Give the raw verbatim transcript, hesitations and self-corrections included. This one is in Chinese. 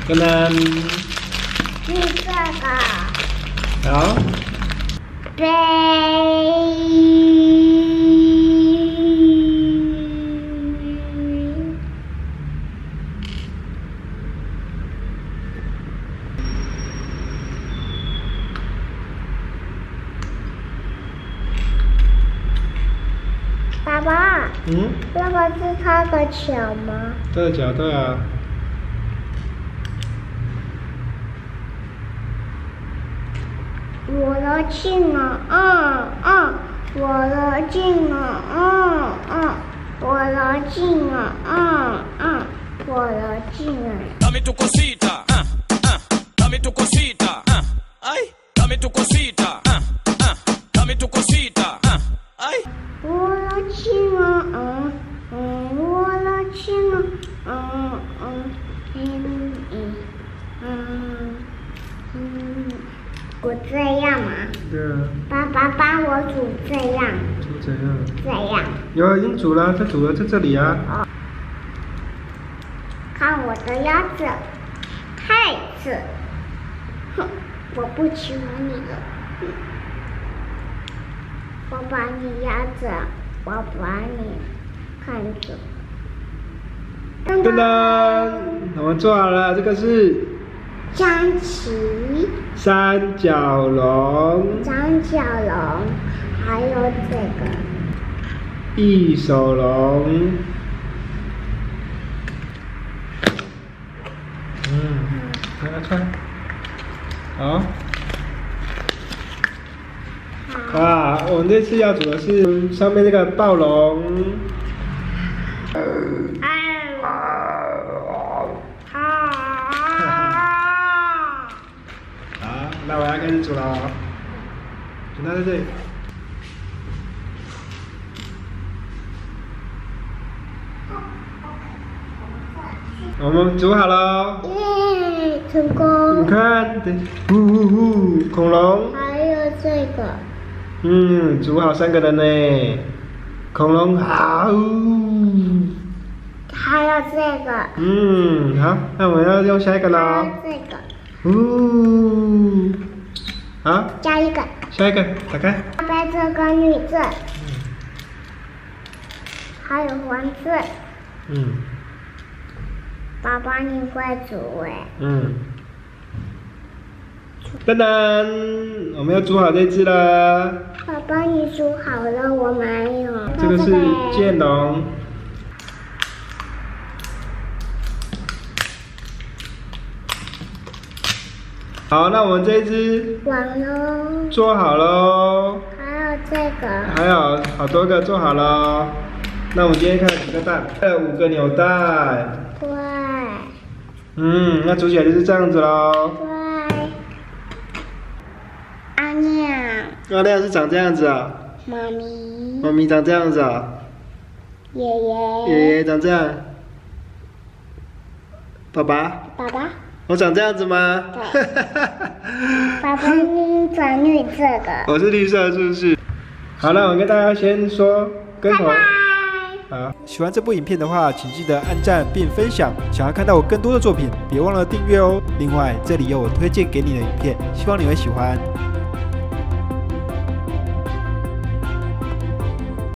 噔噔， 是这个。 好。 杯。爸爸， 嗯， 那个是他的脚吗？ 这个脚对啊。 我的镜啊，嗯嗯，我的镜啊，嗯嗯，我的镜啊，嗯嗯，我的镜啊。 Dame tu cosita, ah, ah, dame tu cosita, ah, ay, dame tu cosita, ah, ah, dame tu cosita, ah, ay. 我的镜啊，嗯嗯，我的镜啊，嗯嗯嗯嗯嗯嗯，我这样嘛。 对啊。 爸爸帮我煮这样。 煮怎样？ 这样。 有已经煮了，它煮了在这里啊。 哦。看我的鸭子，太子，哼，我不喜欢你了。嗯、我把你压着，我把你看着。 噔噔，我们做好了，这个是象棋、 三角龙、 三角龙，还有这个翼手龙。嗯，来来穿。好。啊，我们这次要煮的是上面这个暴龙。好，那我要开始煮了。煮到在这里。我们煮好了。 耶，成功！ 你看，对，呼呼呼，恐龙。 还有这个。 嗯，煮好三个人呢。恐龙好。 还有这个。 嗯，好，那我们要用下一个喽。 还有这个。 哦。好。 加一个。 下一个，打开。 白色跟绿色。嗯。还有黄色。 嗯。 爸爸，你会煮哎。 嗯。噔噔，我们要煮好这只了。 爸爸，你煮好了，我没有。 这个是剑龙。好，那我们这一只完喽。 做好喽。 还有这个。 还有好多个做好了。那我们今天看了几个蛋？还有五个扭蛋。 对。 嗯，那煮起来就是这样子喽。 对。阿亮。 阿亮是长这样子啊。 妈咪。 妈咪长这样子啊。 爷爷。 爷爷长这样。爸爸。 爸爸。 我长这样子吗？ 对。爸爸，你长绿色的。 我是绿色，是不是？好了，我跟大家先说跟我。 拜拜。 好，喜欢这部影片的话，请记得按赞并分享。想要看到我更多的作品，别忘了订阅哦。另外，这里有我推荐给你的影片，希望你会喜欢。